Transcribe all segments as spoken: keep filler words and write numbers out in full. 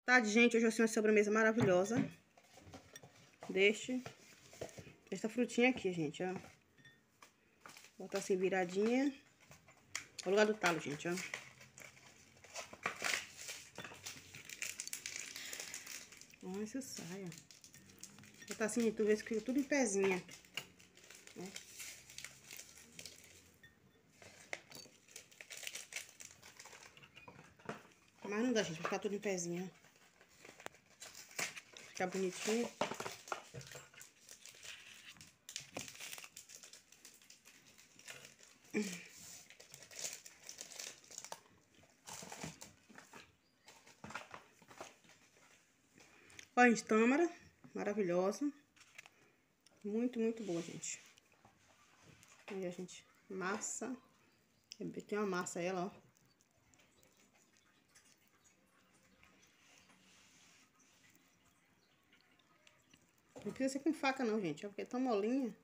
Tarde, gente, hoje eu tenho uma sobremesa maravilhosa. Deste. Esta frutinha aqui, gente, ó. Vou botar assim viradinha. No lugar do talo, gente, ó. Olha essa saia. Vou botar assim, tu vê que fica tudo em pezinha. Né? Mas não dá, gente, vai ficar tudo em pezinha. Ficar bonitinho. Olha, gente, tâmara, maravilhosa. Muito, muito boa, gente. Aí, a gente, massa. Tem uma massa ela, ó. Não precisa ser com faca não, gente, é porque é tão molinha.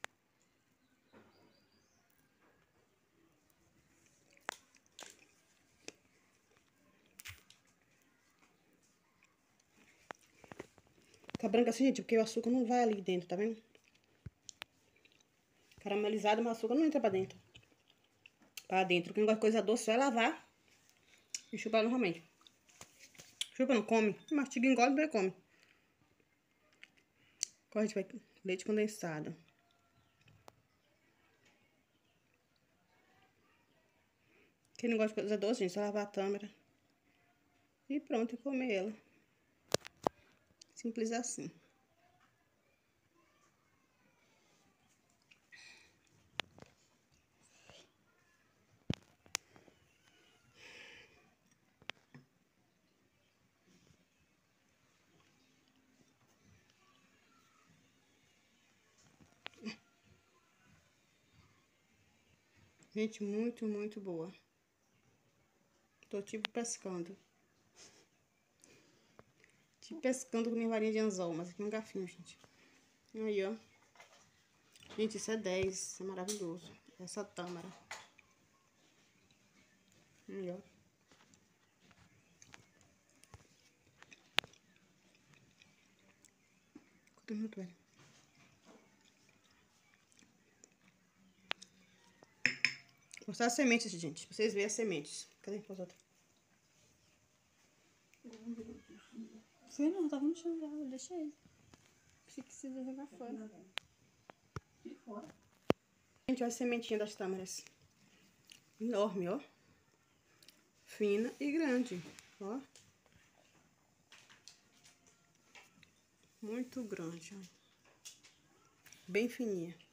Fica branca assim, gente, porque o açúcar não vai ali dentro, tá vendo? Caramelizado, mas o açúcar não entra pra dentro. Pra dentro. Quem gosta de coisa doce, vai lavar e chupar normalmente. Chupa, não come. Mastiga, engole e come. Agora a gente vai leite condensado. Quem não gosta de coisa doce, gente, só lavar a tâmara. E pronto, e comer ela. Simples assim. Gente, muito, muito boa. Tô tipo pescando. Tipo pescando com minha varinha de anzol, mas aqui é um garfinho, gente. Aí, ó. Gente, isso é dez. Isso é maravilhoso. Essa tâmara. Aí, ó. Tudo muito bem. Vou mostrar as sementes, gente. Pra vocês verem as sementes. Cadê as outras? Fui não, tava no chão já, eu deixei. Se precisa jogar fora. E fora. Gente, olha a sementinha das tâmaras. Enorme, ó. Fina e grande, ó. Muito grande, ó. Bem fininha.